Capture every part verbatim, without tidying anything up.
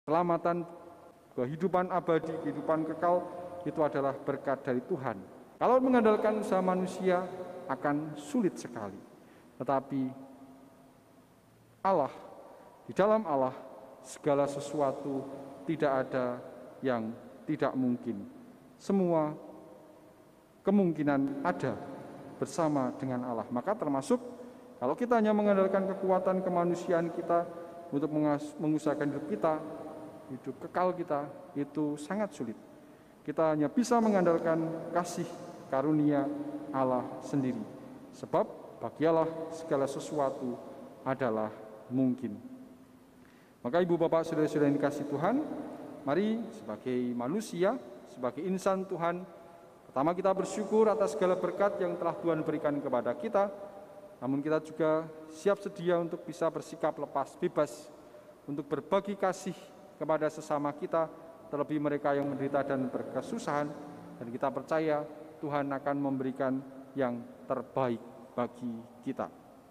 Keselamatan, kehidupan abadi, kehidupan kekal itu adalah berkat dari Tuhan. Kalau mengandalkan usaha manusia akan sulit sekali. Tetapi Allah, di dalam Allah segala sesuatu tidak ada yang tidak mungkin. Semua kemungkinan ada bersama dengan Allah. Maka termasuk kalau kita hanya mengandalkan kekuatan kemanusiaan kita untuk mengusahakan hidup kita, hidup kekal kita, itu sangat sulit. Kita hanya bisa mengandalkan kasih karunia Allah sendiri. Sebab bagi Allah segala sesuatu adalah mungkin. Maka ibu bapak saudara-saudara yang dikasihi Tuhan, mari sebagai manusia, sebagai insan Tuhan, pertama kita bersyukur atas segala berkat yang telah Tuhan berikan kepada kita. Namun kita juga siap sedia untuk bisa bersikap lepas, bebas, untuk berbagi kasih kepada sesama kita, terlebih mereka yang menderita dan berkesusahan. Dan kita percaya Tuhan akan memberikan yang terbaik bagi kita.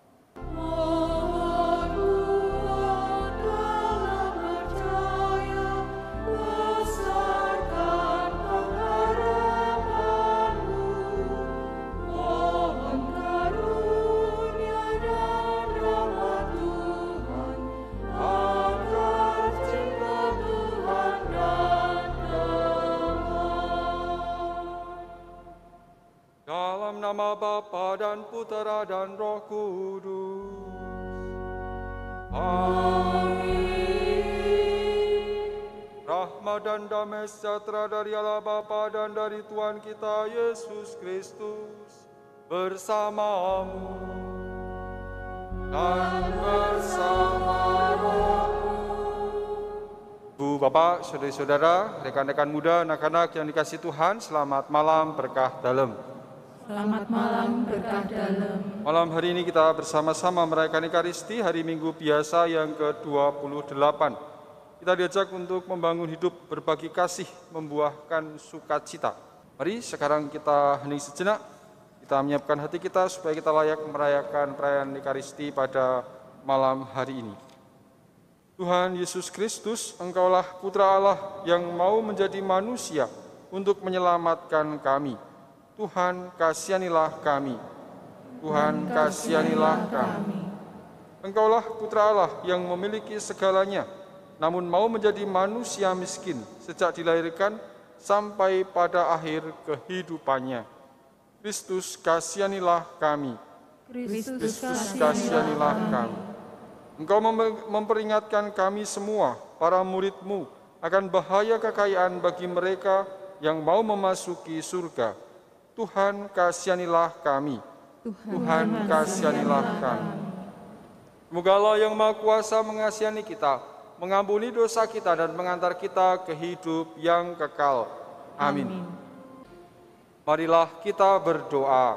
Nama Bapa dan Putera dan Roh Kudus. Amin. Rahmat dan damai sejahtera dari Allah Bapa dan dari Tuhan kita Yesus Kristus bersamamu dan bersama rohmu. Bu, Bapak, saudara-saudara, rekan-rekan muda, anak-anak yang dikasihi Tuhan, selamat malam berkah dalam. Selamat malam berkah dalam. Malam hari ini kita bersama-sama merayakan Ekaristi hari Minggu biasa yang ke dua puluh delapan. Kita diajak untuk membangun hidup, berbagi kasih, membuahkan sukacita. Mari sekarang kita hening sejenak, kita menyiapkan hati kita supaya kita layak merayakan perayaan Ekaristi pada malam hari ini. Tuhan Yesus Kristus, Engkaulah Putra Allah yang mau menjadi manusia untuk menyelamatkan kami. Tuhan, kasihanilah kami. Tuhan, kasihanilah kami. Engkaulah Putra Allah yang memiliki segalanya, namun mau menjadi manusia miskin sejak dilahirkan sampai pada akhir kehidupannya. Kristus, kasihanilah kami. Kristus, kasihanilah kami. Engkau memperingatkan kami semua, para murid-Mu, akan bahaya kekayaan bagi mereka yang mau memasuki surga. Tuhan, kasihanilah kami. Tuhan, Tuhan kasihanilah kami. Semoga Allah yang Maha Kuasa mengasihani kita, mengampuni dosa kita dan mengantar kita ke hidup yang kekal. Amin. Amin. Marilah kita berdoa.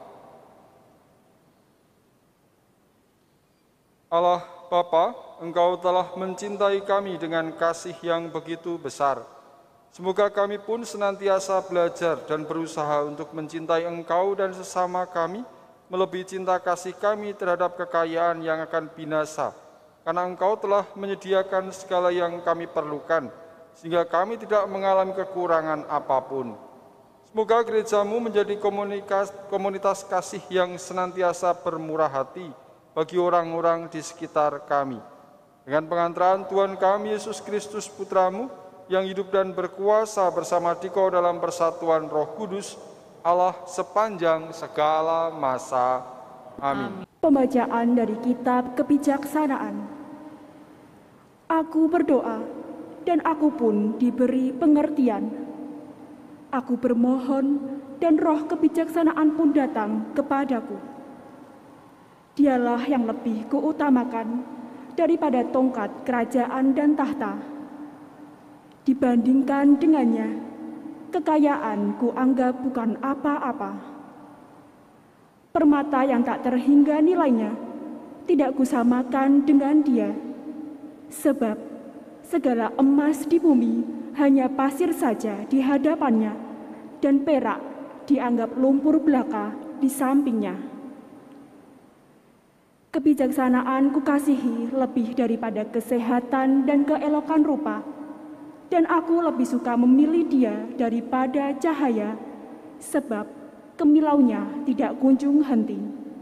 Allah Bapa, Engkau telah mencintai kami dengan kasih yang begitu besar. Semoga kami pun senantiasa belajar dan berusaha untuk mencintai Engkau dan sesama kami, melebihi cinta kasih kami terhadap kekayaan yang akan binasa, karena Engkau telah menyediakan segala yang kami perlukan, sehingga kami tidak mengalami kekurangan apapun. Semoga gereja-Mu menjadi komunitas, komunitas kasih yang senantiasa bermurah hati bagi orang-orang di sekitar kami. Dengan pengantaran Tuhan kami Yesus Kristus Putra-Mu, yang hidup dan berkuasa bersama Dikau dalam persatuan Roh Kudus, Allah sepanjang segala masa. Amin. Pembacaan dari Kitab Kebijaksanaan. Aku berdoa, dan aku pun diberi pengertian. Aku bermohon, dan roh kebijaksanaan pun datang kepadaku. Dialah yang lebih kuutamakan daripada tongkat kerajaan dan tahta. Dibandingkan dengannya, kekayaan ku anggap bukan apa-apa. Permata yang tak terhingga nilainya, tidak kusamakan dengan dia. Sebab segala emas di bumi hanya pasir saja di hadapannya, dan perak dianggap lumpur belaka di sampingnya. Kebijaksanaan kukasihi lebih daripada kesehatan dan keelokan rupa, dan aku lebih suka memilih dia daripada cahaya, sebab kemilaunya tidak kunjung henti.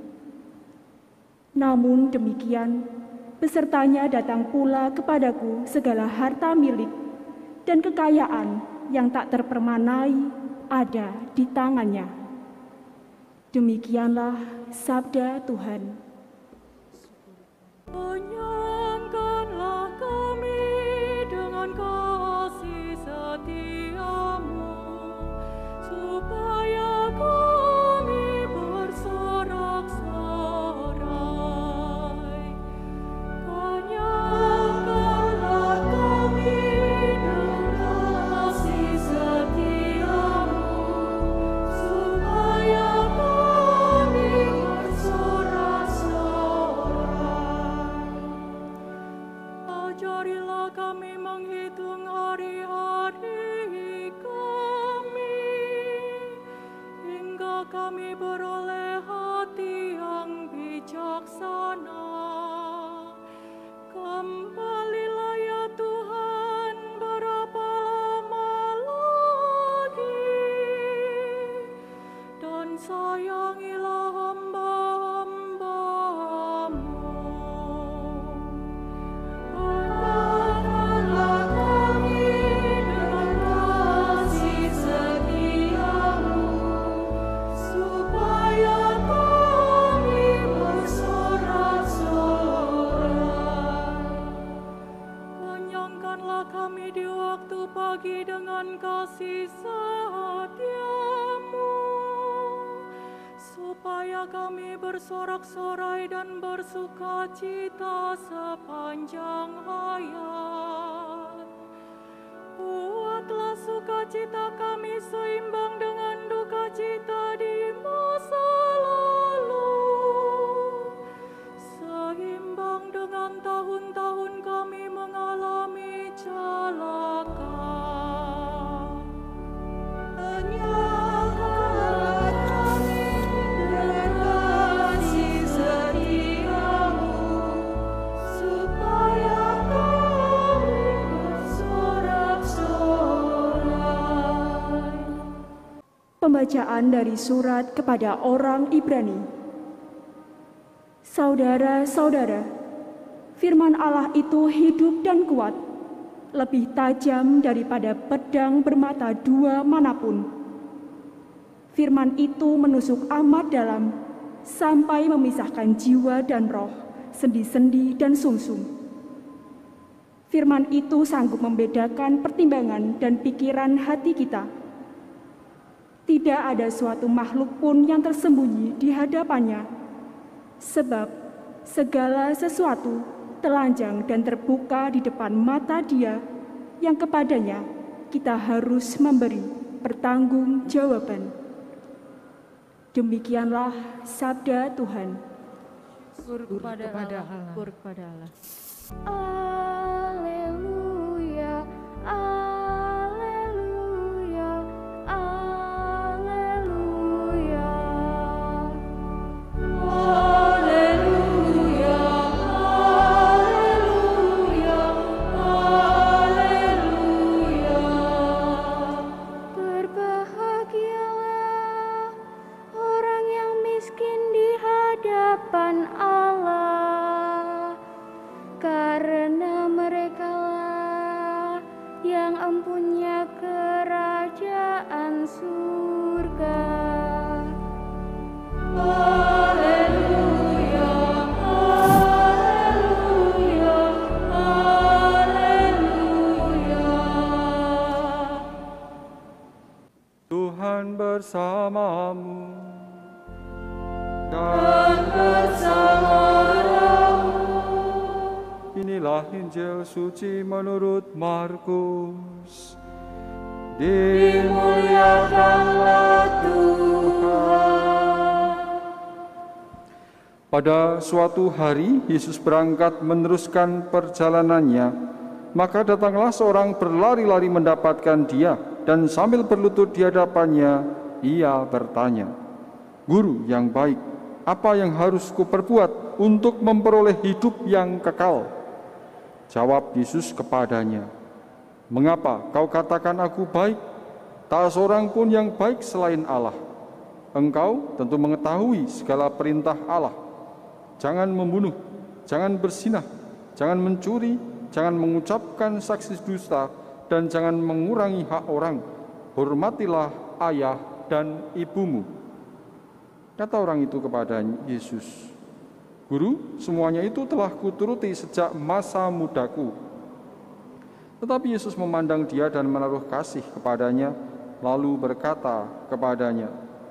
Namun demikian, besertanya datang pula kepadaku segala harta milik dan kekayaan yang tak terpermanai ada di tangannya. Demikianlah sabda Tuhan. Penyangkanlah kami dengan kasih setiamu, supaya kami bersorak-sorai. Penyangkanlah kami dengan kasih setiamu, supaya kami bersorak-sorai. Ajarilah kami menghitung hari-hari kami, hingga kami beroleh hati yang bijaksana. Kembalilah ya Tuhan, berapa lama lagi, dan sayangilah hamba-hamba-Mu. Penyangkanlah kami dengan kasih setiamu, supaya kami bersorak-sorai. Kenyangkanlah kami di waktu pagi dengan kasih setiamu, supaya kami bersorak-sorai dan bersuka cita sepanjang hayat. Buatlah sukacita kami seimbang dengan duka cita di masa lalu, seimbang dengan tahun-tahun kami mengalami celaka. Penyangkanlah kami dengan kasih setiamu, supaya kami bersorak-sorai. Pembacaan dari surat kepada orang Ibrani. Saudara-saudara, firman Allah itu hidup dan kuat, lebih tajam daripada pedang bermata dua manapun. Firman itu menusuk amat dalam, sampai memisahkan jiwa dan roh, sendi-sendi dan sumsum. Firman itu sanggup membedakan pertimbangan dan pikiran hati kita. Tidak ada suatu makhluk pun yang tersembunyi di hadapannya, sebab segala sesuatu telanjang dan terbuka di depan mata Dia yang kepadanya kita harus memberi pertanggungjawaban. Demikianlah sabda Tuhan. Syukur kepada Allah. Syukur kepada Allah. Alleluia, alleluia, alleluia. Alleluia, alleluia, alleluia. Berbahagialah orang yang miskin di hadapan Allah, karena merekalah yang empunya kerajaan surga. Alleluia, alleluia, alleluia. Tuhan bersamamu Dan bersama-Mu. Inilah Injil suci menurut Markus. Dimuliakanlah Tuhan. Pada suatu hari Yesus berangkat meneruskan perjalanannya, maka datanglah seorang berlari-lari mendapatkan Dia, dan sambil berlutut di hadapannya, ia bertanya, "Guru yang baik, apa yang harus kuperbuat untuk memperoleh hidup yang kekal?" Jawab Yesus kepadanya, "Mengapa kau katakan aku baik? Tak seorang pun yang baik selain Allah. Engkau tentu mengetahui segala perintah Allah. Jangan membunuh, jangan berzinah, jangan mencuri, jangan mengucapkan saksi dusta, dan jangan mengurangi hak orang. Hormatilah ayah dan ibumu." Kata orang itu kepada Yesus, "Guru, semuanya itu telah kuturuti sejak masa mudaku." Tetapi Yesus memandang dia dan menaruh kasih kepadanya, lalu berkata kepadanya,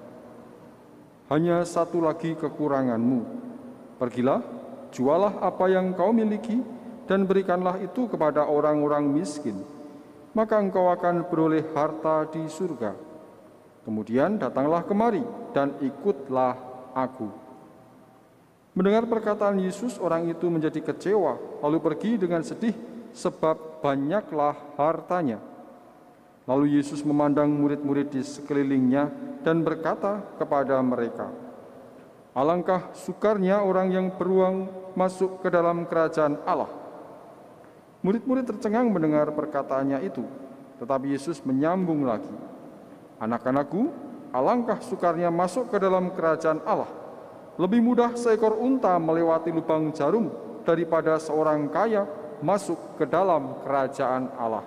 "Hanya satu lagi kekuranganmu. Pergilah, jualah apa yang kau miliki, dan berikanlah itu kepada orang-orang miskin. Maka engkau akan beroleh harta di surga. Kemudian datanglah kemari dan ikutlah aku." Mendengar perkataan Yesus, orang itu menjadi kecewa, lalu pergi dengan sedih sebab banyaklah hartanya. Lalu Yesus memandang murid-murid di sekelilingnya dan berkata kepada mereka, "Alangkah sukarnya orang yang beruang masuk ke dalam kerajaan Allah." Murid-murid tercengang mendengar perkataannya itu, tetapi Yesus menyambung lagi, "Anak-anakku, alangkah sukarnya masuk ke dalam kerajaan Allah. Lebih mudah seekor unta melewati lubang jarum daripada seorang kaya masuk ke dalam kerajaan Allah."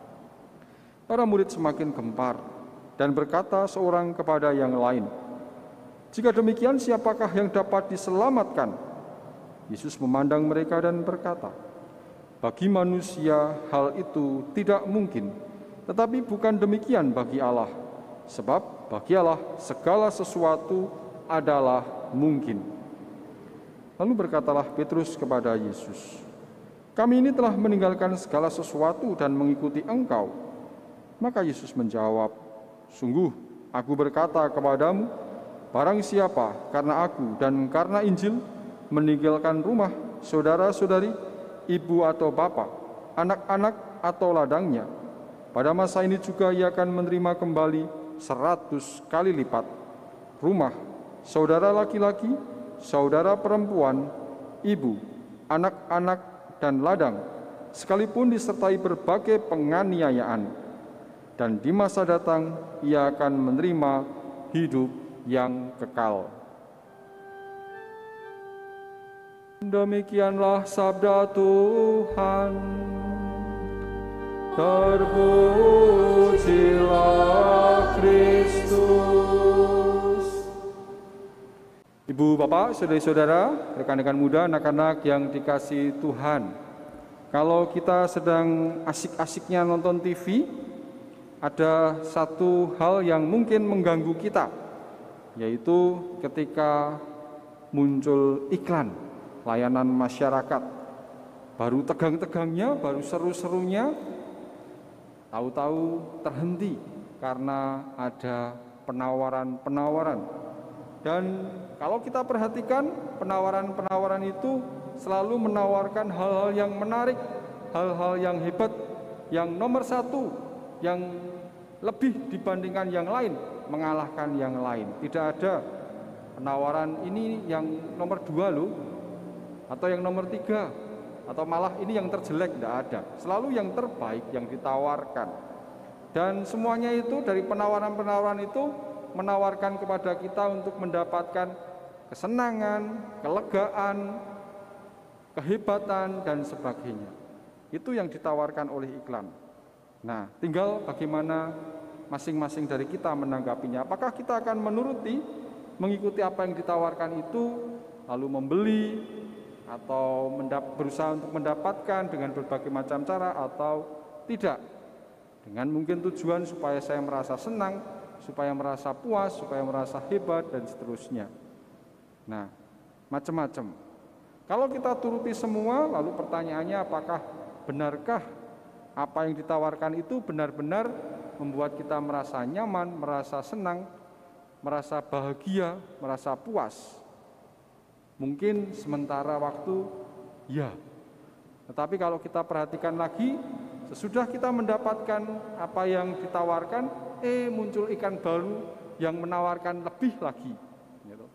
Para murid semakin gempar dan berkata seorang kepada yang lain, "Jika demikian, siapakah yang dapat diselamatkan?" Yesus memandang mereka dan berkata, "Bagi manusia hal itu tidak mungkin, tetapi bukan demikian bagi Allah. Sebab bagi Allah segala sesuatu adalah mungkin." Lalu berkatalah Petrus kepada Yesus, "Kami ini telah meninggalkan segala sesuatu dan mengikuti Engkau." Maka Yesus menjawab, "Sungguh, aku berkata kepadamu, barang siapa karena aku dan karena Injil meninggalkan rumah, saudara-saudari, ibu atau bapak, anak-anak atau ladangnya, pada masa ini juga ia akan menerima kembali seratus kali lipat rumah, saudara laki-laki, saudara perempuan, ibu, anak-anak, dan ladang, sekalipun disertai berbagai penganiayaan. Dan di masa datang ia akan menerima hidup yang kekal." Demikianlah sabda Tuhan. Terpujilah Kristus. Ibu, bapak, saudara-saudara, rekan-rekan muda, anak-anak yang dikasihi Tuhan, kalau kita sedang asik-asiknya nonton T V, ada satu hal yang mungkin mengganggu kita, yaitu ketika muncul iklan layanan masyarakat. Baru tegang-tegangnya, baru seru-serunya, tahu-tahu terhenti karena ada penawaran-penawaran. Dan kalau kita perhatikan, penawaran-penawaran itu selalu menawarkan hal-hal yang menarik, hal-hal yang hebat, yang nomor satu, yang lebih dibandingkan yang lain, mengalahkan yang lain. Tidak ada penawaran ini yang nomor dua loh, atau yang nomor tiga, atau malah ini yang terjelek, tidak ada. Selalu yang terbaik yang ditawarkan. Dan semuanya itu dari penawaran-penawaran itu menawarkan kepada kita untuk mendapatkan kesenangan, kelegaan, kehebatan, dan sebagainya. Itu yang ditawarkan oleh iklan. Nah, tinggal bagaimana masing-masing dari kita menanggapinya. Apakah kita akan menuruti, mengikuti apa yang ditawarkan itu, lalu membeli, atau mendap- berusaha untuk mendapatkan dengan berbagai macam cara, atau tidak. Dengan mungkin tujuan supaya saya merasa senang, supaya merasa puas, supaya merasa hebat, dan seterusnya. Nah, macam-macam. Kalau kita turuti semua, lalu pertanyaannya apakah benarkah apa yang ditawarkan itu benar-benar membuat kita merasa nyaman, merasa senang, merasa bahagia, merasa puas? Mungkin sementara waktu, ya. Tetapi kalau kita perhatikan lagi, sesudah kita mendapatkan apa yang ditawarkan, eh muncul ikan baru yang menawarkan lebih lagi. Gitu.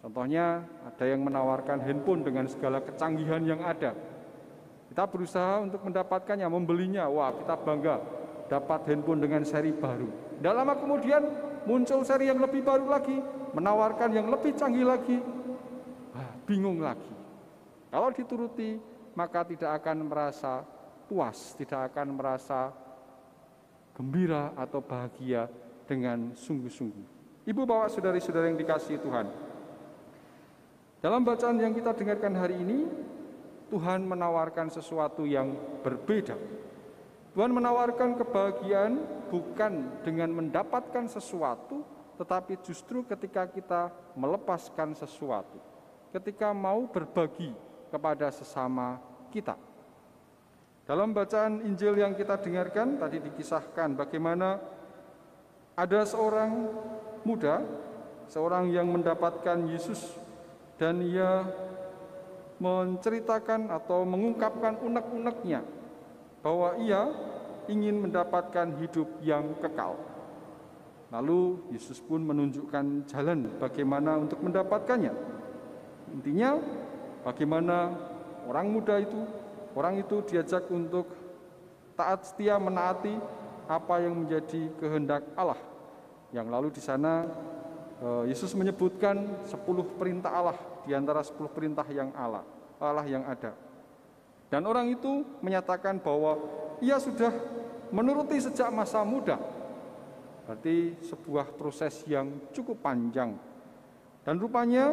Contohnya ada yang menawarkan handphone dengan segala kecanggihan yang ada. Kita berusaha untuk mendapatkannya, membelinya. Wah, kita bangga dapat handphone dengan seri baru. Tidak lama kemudian muncul seri yang lebih baru lagi, menawarkan yang lebih canggih lagi. Wah, bingung lagi. Kalau dituruti, maka tidak akan merasa puas, tidak akan merasa gembira atau bahagia dengan sungguh-sungguh. Ibu, bapak, saudari-saudari yang dikasihi Tuhan, dalam bacaan yang kita dengarkan hari ini, Tuhan menawarkan sesuatu yang berbeda. Tuhan menawarkan kebahagiaan bukan dengan mendapatkan sesuatu, tetapi justru ketika kita melepaskan sesuatu, ketika mau berbagi kepada sesama kita. Dalam bacaan Injil yang kita dengarkan, tadi dikisahkan bagaimana ada seorang muda, seorang yang mendapatkan Yesus, dan ia menceritakan atau mengungkapkan unek-uneknya bahwa ia ingin mendapatkan hidup yang kekal. Lalu Yesus pun menunjukkan jalan bagaimana untuk mendapatkannya. Intinya bagaimana orang muda itu, orang itu diajak untuk taat setia menaati apa yang menjadi kehendak Allah. Yang lalu di sana Yesus menyebutkan sepuluh perintah Allah di antara sepuluh perintah yang Allah, Allah yang ada. Dan orang itu menyatakan bahwa ia sudah menuruti sejak masa muda. Berarti sebuah proses yang cukup panjang. Dan rupanya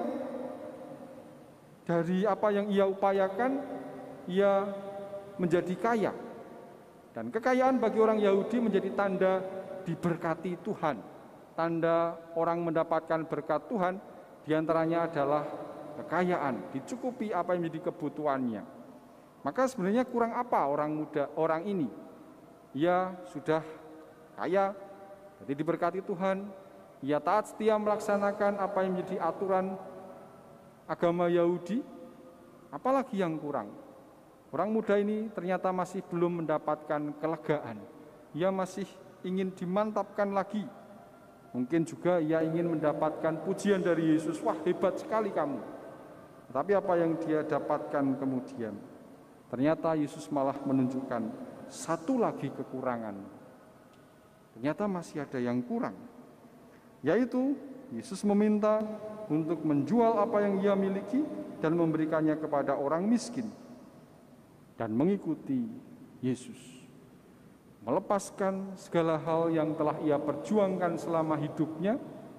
dari apa yang ia upayakan, ia menjadi kaya. Dan kekayaan bagi orang Yahudi menjadi tanda diberkati Tuhan. Tanda orang mendapatkan berkat Tuhan diantaranya adalah kekayaan, dicukupi apa yang menjadi kebutuhannya. Maka sebenarnya kurang apa orang muda, orang ini? Ia sudah kaya, jadi diberkati Tuhan, ia taat setia melaksanakan apa yang menjadi aturan agama Yahudi, apalagi yang kurang? Orang muda ini ternyata masih belum mendapatkan kelegaan, ia masih ingin dimantapkan lagi. Mungkin juga ia ingin mendapatkan pujian dari Yesus, wah hebat sekali kamu. Tapi apa yang dia dapatkan kemudian? Ternyata Yesus malah menunjukkan satu lagi kekurangan. Ternyata masih ada yang kurang. Yaitu Yesus meminta untuk menjual apa yang ia miliki dan memberikannya kepada orang miskin. Dan mengikuti Yesus. Melepaskan segala hal yang telah ia perjuangkan selama hidupnya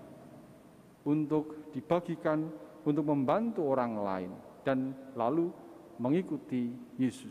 untuk dibagikan, untuk membantu orang lain, dan lalu mengikuti Yesus.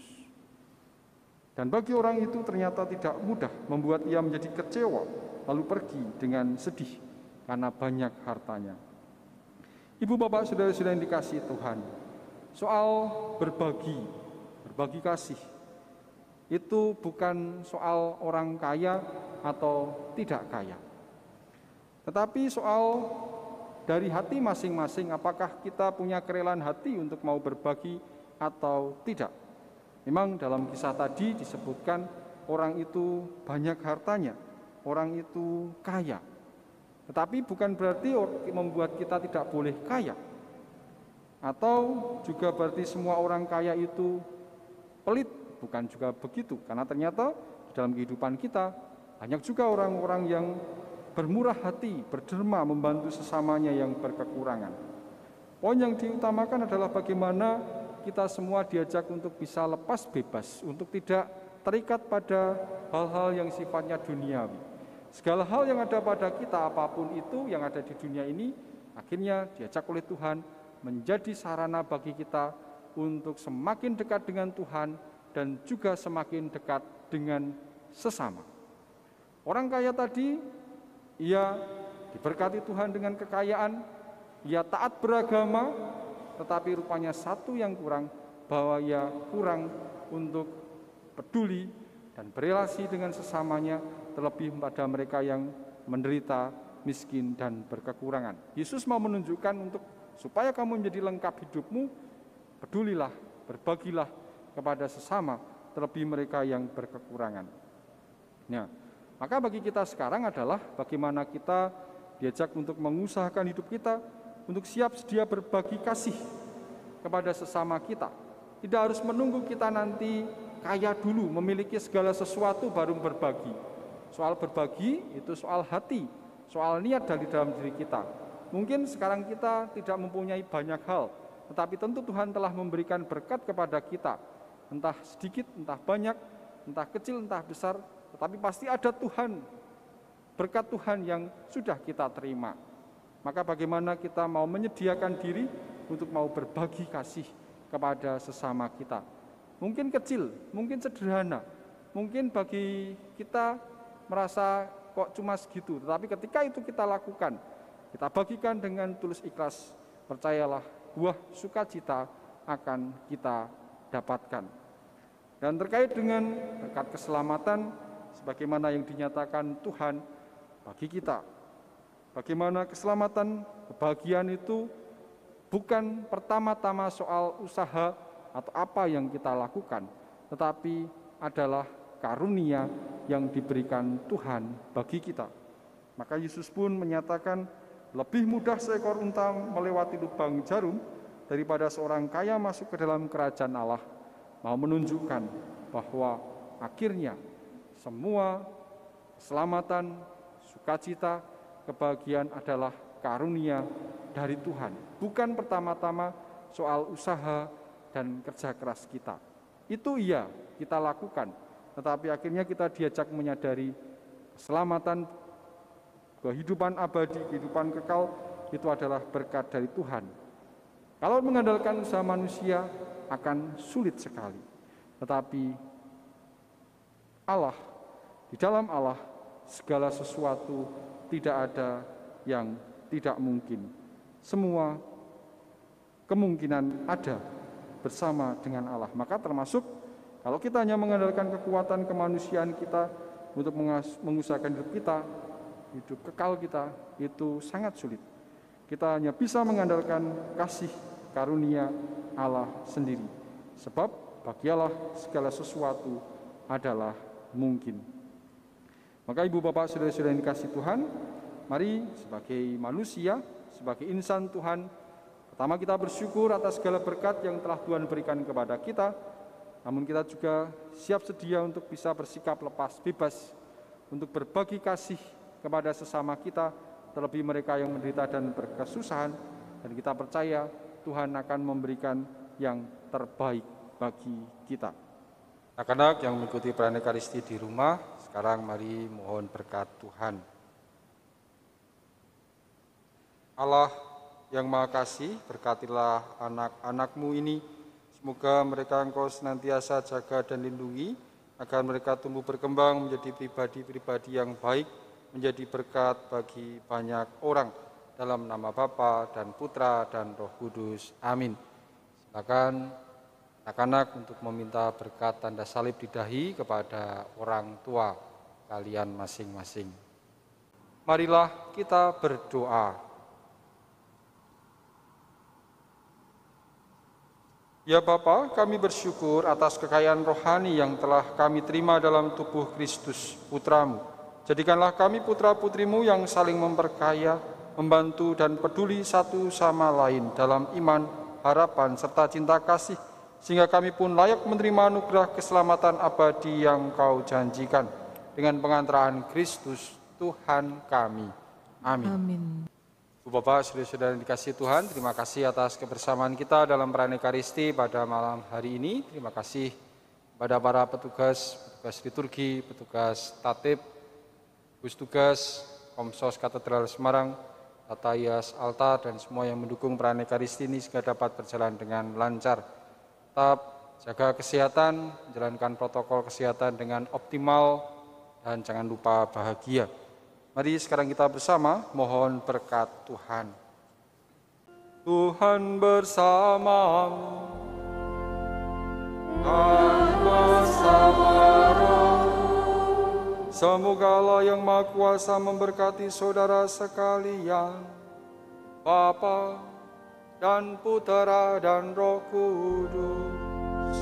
Dan bagi orang itu ternyata tidak mudah, membuat ia menjadi kecewa, lalu pergi dengan sedih karena banyak hartanya. Ibu, bapak, saudara-saudara yang dikasihi Tuhan, soal berbagi, berbagi kasih, itu bukan soal orang kaya atau tidak kaya, tetapi soal dari hati masing-masing, apakah kita punya kerelaan hati untuk mau berbagi atau tidak. Memang dalam kisah tadi disebutkan orang itu banyak hartanya, orang itu kaya, tetapi bukan berarti membuat kita tidak boleh kaya, atau juga berarti semua orang kaya itu pelit. Bukan juga begitu, karena ternyata dalam kehidupan kita banyak juga orang-orang yang bermurah hati, berderma membantu sesamanya yang berkekurangan. Poin yang diutamakan adalah bagaimana kita semua diajak untuk bisa lepas bebas, untuk tidak terikat pada hal-hal yang sifatnya duniawi. Segala hal yang ada pada kita, apapun itu yang ada di dunia ini, akhirnya diajak oleh Tuhan menjadi sarana bagi kita untuk semakin dekat dengan Tuhan, dan juga semakin dekat dengan sesama. Orang kaya tadi, ia diberkati Tuhan dengan kekayaan, ia taat beragama, tetapi rupanya satu yang kurang, bahwa ia kurang untuk peduli dan berelasi dengan sesamanya, terlebih pada mereka yang menderita, miskin, dan berkekurangan. Yesus mau menunjukkan untuk supaya kamu menjadi lengkap hidupmu, pedulilah, berbagilah kepada sesama, terlebih mereka yang berkekurangan. Nah, maka bagi kita sekarang adalah bagaimana kita diajak untuk mengusahakan hidup kita untuk siap sedia berbagi kasih kepada sesama kita. Tidak harus menunggu kita nanti kaya dulu, memiliki segala sesuatu baru berbagi. Soal berbagi itu soal hati, soal niat dari dalam diri kita. Mungkin sekarang kita tidak mempunyai banyak hal, tetapi tentu Tuhan telah memberikan berkat kepada kita. Entah sedikit, entah banyak, entah kecil, entah besar, tetapi pasti ada Tuhan, berkat Tuhan yang sudah kita terima. Maka bagaimana kita mau menyediakan diri untuk mau berbagi kasih kepada sesama kita. Mungkin kecil, mungkin sederhana, mungkin bagi kita merasa kok cuma segitu, tetapi ketika itu kita lakukan, kita bagikan dengan tulus ikhlas, percayalah buah sukacita akan kita dapatkan. Dan terkait dengan berkat keselamatan, sebagaimana yang dinyatakan Tuhan bagi kita, bagaimana keselamatan, kebahagiaan itu bukan pertama-tama soal usaha atau apa yang kita lakukan, tetapi adalah karunia yang diberikan Tuhan bagi kita. Maka Yesus pun menyatakan, lebih mudah seekor unta melewati lubang jarum daripada seorang kaya masuk ke dalam kerajaan Allah. Mau menunjukkan bahwa akhirnya semua keselamatan, sukacita, kebahagiaan adalah karunia dari Tuhan. Bukan pertama-tama soal usaha dan kerja keras kita. Itu iya kita lakukan, tetapi akhirnya kita diajak menyadari keselamatan, kehidupan abadi, kehidupan kekal itu adalah berkat dari Tuhan. Kalau mengandalkan usaha manusia akan sulit sekali. Tetapi Allah, di dalam Allah segala sesuatu tidak ada yang tidak mungkin. Semua kemungkinan ada bersama dengan Allah. Maka termasuk kalau kita hanya mengandalkan kekuatan kemanusiaan kita untuk mengusahakan hidup kita, hidup kekal kita, itu sangat sulit. Kita hanya bisa mengandalkan kasih karunia Allah sendiri. Sebab bagi Allah segala sesuatu adalah mungkin. Maka ibu bapak saudara-saudara yang dikasihi Tuhan, mari sebagai manusia, sebagai insan Tuhan, pertama kita bersyukur atas segala berkat yang telah Tuhan berikan kepada kita. Namun kita juga siap sedia untuk bisa bersikap lepas, bebas, untuk berbagi kasih kepada sesama kita, terlebih mereka yang menderita dan berkesusahan. Dan kita percaya Tuhan akan memberikan yang terbaik bagi kita. Anak-anak yang mengikuti perayaan Ekaristi di rumah, sekarang mari mohon berkat Tuhan. Allah yang Maha Kasih, berkatilah anak-anak-Mu ini. Semoga mereka Engkau senantiasa jaga dan lindungi, agar mereka tumbuh berkembang menjadi pribadi-pribadi yang baik, menjadi berkat bagi banyak orang. Dalam nama Bapa dan Putra dan Roh Kudus. Amin. Silakan anak-anak untuk meminta berkat tanda salib di dahi kepada orang tua kalian masing-masing. Marilah kita berdoa. Ya Bapa, kami bersyukur atas kekayaan rohani yang telah kami terima dalam tubuh Kristus, Putra-Mu. Jadikanlah kami putra-putrimu yang saling memperkaya, membantu dan peduli satu sama lain dalam iman, harapan, serta cinta kasih, sehingga kami pun layak menerima anugerah keselamatan abadi yang Kau janjikan dengan pengantaraan Kristus Tuhan kami. Amin. Amin. Ibu Bapak, saudara-saudara yang dikasihi Tuhan, terima kasih atas kebersamaan kita dalam perayaan Ekaristi pada malam hari ini. Terima kasih kepada para petugas, petugas liturgi, petugas tatib, gugus tugas, Komsos Katedral Semarang, Tata Hias Altar, dan semua yang mendukung perayaan Ekaristi ini sehingga dapat berjalan dengan lancar. Tetap jaga kesehatan, menjalankan protokol kesehatan dengan optimal, dan jangan lupa bahagia. Mari sekarang kita bersama mohon berkat Tuhan. Tuhan bersamamu, dan bersama rohmu. Semoga Allah yang Maha Kuasa memberkati saudara sekalian, Bapa dan Putera dan Roh Kudus.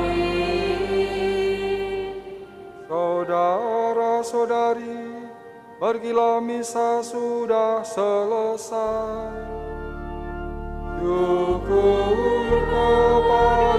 Amin. Saudara-saudari, Pergilah, misa sudah selesai. Syukur kepada